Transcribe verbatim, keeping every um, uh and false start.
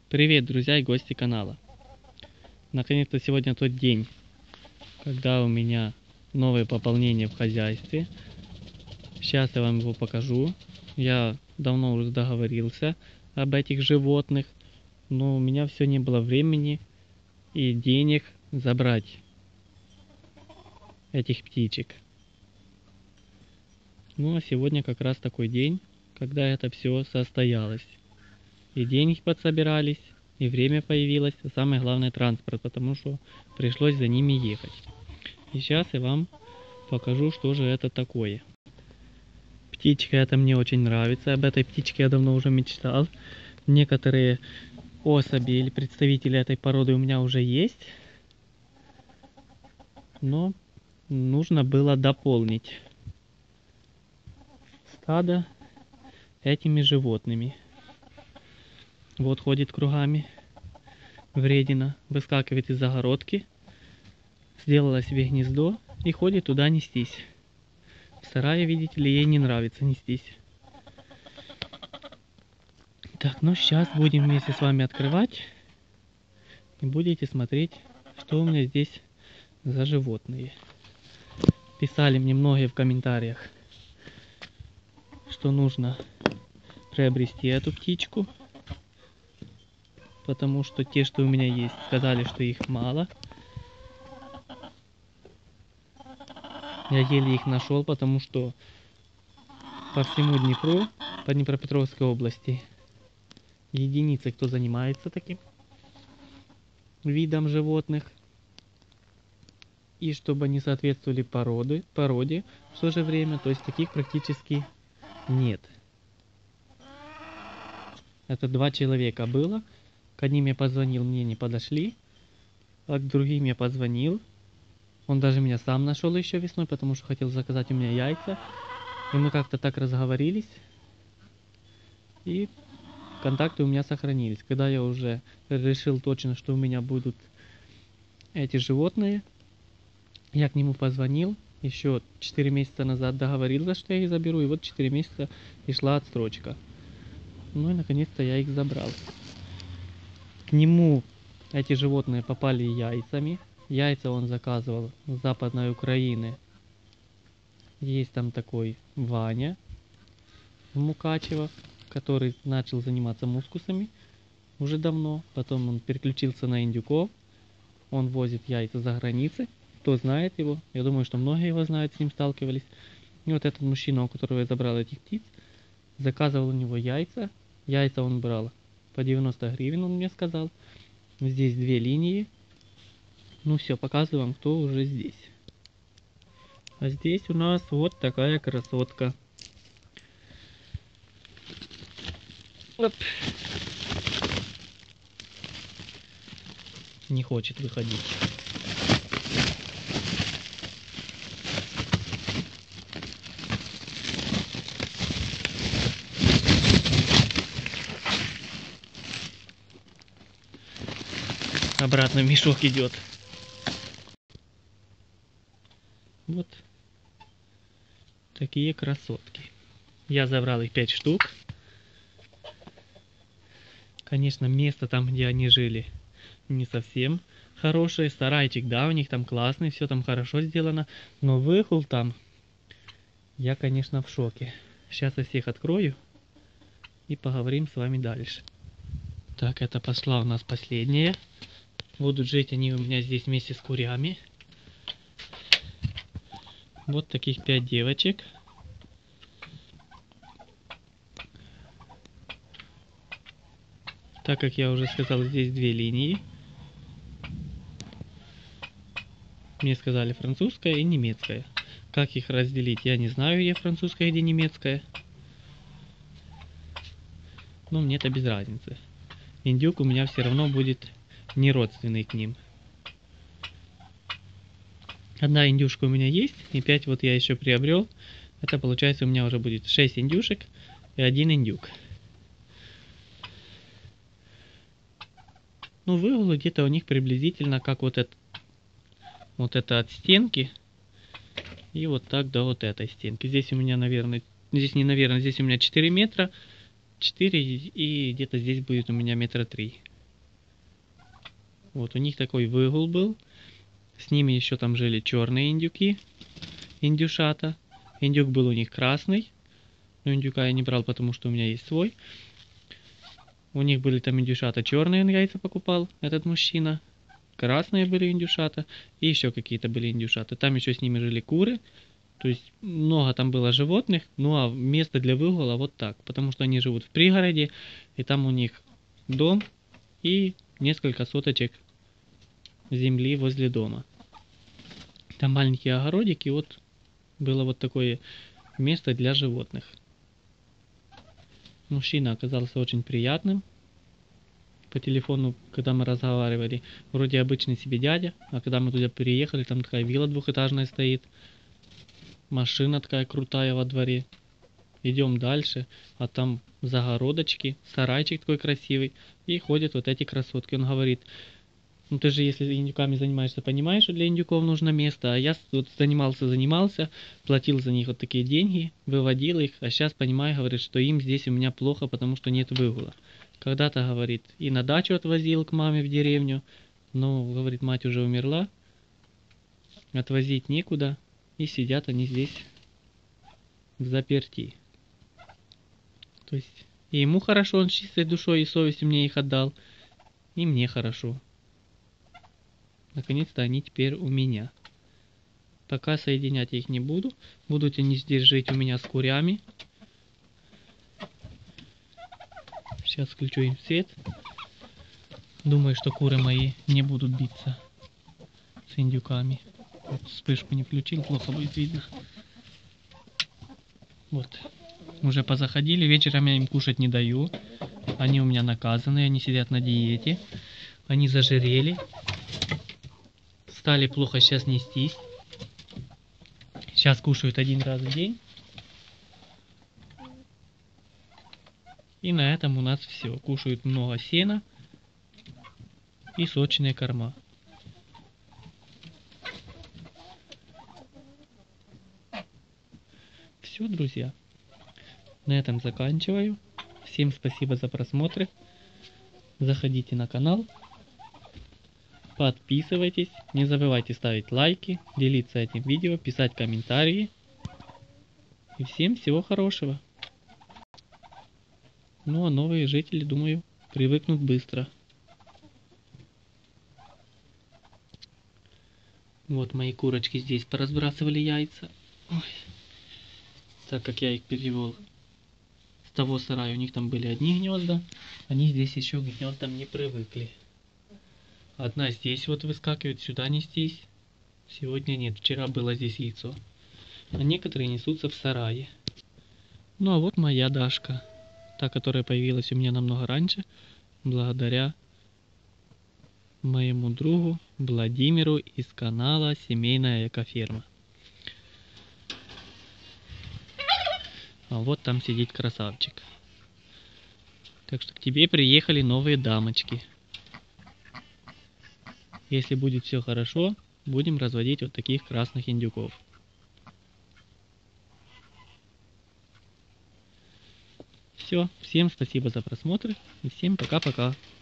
Привет, друзья и гости канала. Наконец-то сегодня тот день, когда у меня новое пополнение в хозяйстве. Сейчас я вам его покажу. Я давно уже договорился об этих животных, но у меня все не было времени и денег забрать этих птичек. Ну а сегодня как раз такой день, когда это все состоялось. И деньги подсобирались, и время появилось, а самое главное транспорт, потому что пришлось за ними ехать. И сейчас я вам покажу, что же это такое. Птичка эта мне очень нравится, об этой птичке я давно уже мечтал. Некоторые особи или представители этой породы у меня уже есть, но нужно было дополнить стадо этими животными. Вот ходит кругами, вредина, выскакивает из загородки, сделала себе гнездо и ходит туда нестись. В сарае, видите ли, ей не нравится нестись. Так, ну сейчас будем вместе с вами открывать и будете смотреть, что у меня здесь за животные. Писали мне многие в комментариях, что нужно приобрести эту птичку, потому что те, что у меня есть, сказали, что их мало. Я еле их нашел, потому что по всему Днепру, по Днепропетровской области, единицы, кто занимается таким видом животных. И чтобы они соответствовали породы, породе в то же время, то есть таких практически нет. Это два человека было. К одним я позвонил, мне не подошли, а к другим я позвонил. Он даже меня сам нашел еще весной, потому что хотел заказать у меня яйца. И мы как-то так разговорились. И контакты у меня сохранились. Когда я уже решил точно, что у меня будут эти животные, я к нему позвонил. Еще четыре месяца назад договорился, что я их заберу. И вот четыре месяца и шла отсрочка. Ну и наконец-то я их забрал. К нему эти животные попали яйцами. Яйца он заказывал с Западной Украины. Есть там такой Ваня в Мукачево, который начал заниматься мускусами уже давно. Потом он переключился на индюков. Он возит яйца за границей. Кто знает его? Я думаю, что многие его знают, с ним сталкивались. И вот этот мужчина, у которого я забрал этих птиц, заказывал у него яйца. Яйца он брал по девяносто гривен, он мне сказал. Здесь две линии. Ну все, показываю вам, кто уже здесь. А здесь у нас вот такая красотка. Оп. Не хочет выходить. Обратно в мешок идет. Вот такие красотки. Я забрал их пять штук. Конечно, место там, где они жили, не совсем хорошее. Сарайчик, да, у них там классный, все там хорошо сделано. Но выхол там, я, конечно, в шоке. Сейчас я всех открою и поговорим с вами дальше. Так, это пошла у нас последняя. Будут жить они у меня здесь вместе с курями. Вот таких пять девочек. Так как я уже сказал, здесь две линии. Мне сказали французская и немецкая. Как их разделить, я не знаю, где французская, где немецкая. Но мне это без разницы. Индюк у меня все равно будет не родственный к ним. Одна индюшка у меня есть, и пять вот я еще приобрел. Это получается у меня уже будет шесть индюшек и один индюк. Ну, выгулы где-то у них приблизительно как вот это, вот это от стенки. И вот так до вот этой стенки. Здесь у меня, наверное, здесь не наверное, здесь у меня четыре метра. четыре и где-то здесь будет у меня метра три. Вот у них такой выгул был. С ними еще там жили черные индюки, индюшата. Индюк был у них красный, но индюка я не брал, потому что у меня есть свой. У них были там индюшата черные, он яйца покупал, этот мужчина. Красные были индюшата и еще какие-то были индюшата. Там еще с ними жили куры. То есть много там было животных, ну а место для выгула вот так. Потому что они живут в пригороде, и там у них дом и несколько соточек земли возле дома. Там маленькие огородики, и вот было вот такое место для животных. Мужчина оказался очень приятным. По телефону, когда мы разговаривали, вроде обычный себе дядя, а когда мы туда переехали, там такая вилла двухэтажная стоит. Машина такая крутая во дворе. Идем дальше, а там загородочки, сарайчик такой красивый. И ходят вот эти красотки. Он говорит, ну ты же если индюками занимаешься, понимаешь, что для индюков нужно место. А я вот занимался-занимался, платил за них вот такие деньги, выводил их. А сейчас понимаю, говорит, что им здесь у меня плохо, потому что нет выгула. Когда-то, говорит, и на дачу отвозил к маме в деревню. Но, говорит, мать уже умерла. Отвозить некуда. И сидят они здесь взаперти. То есть и ему хорошо, он с чистой душой и совестью мне их отдал. И мне хорошо. Наконец-то они теперь у меня. Пока соединять я их не буду. Будут они здесь жить у меня с курями. Сейчас включу им свет. Думаю, что куры мои не будут биться с индюками. Вот вспышку не включил, плохо будет видно. Вот. Уже позаходили. Вечером я им кушать не даю. Они у меня наказаны. Они сидят на диете. Они зажирели. Стали плохо сейчас нестись. Сейчас кушают один раз в день. И на этом у нас все. Кушают много сена и сочные корма. Все, друзья. На этом заканчиваю. Всем спасибо за просмотр. Заходите на канал. Подписывайтесь. Не забывайте ставить лайки, делиться этим видео, писать комментарии. И всем всего хорошего. Ну а новые жители, думаю, привыкнут быстро. Вот мои курочки здесь поразбрасывали яйца. Ой. Так как я их перевел с того сарая, у них там были одни гнезда, они здесь еще к гнездам не привыкли. Одна здесь вот выскакивает, сюда нестись. Сегодня нет, вчера было здесь яйцо. А некоторые несутся в сарае. Ну а вот моя Дашка. Та, которая появилась у меня намного раньше, благодаря моему другу Владимиру из канала Семейная Экоферма. А вот там сидит красавчик. Так что к тебе приехали новые дамочки. Если будет все хорошо, будем разводить вот таких красных индюков. Все, всем спасибо за просмотр и всем пока-пока.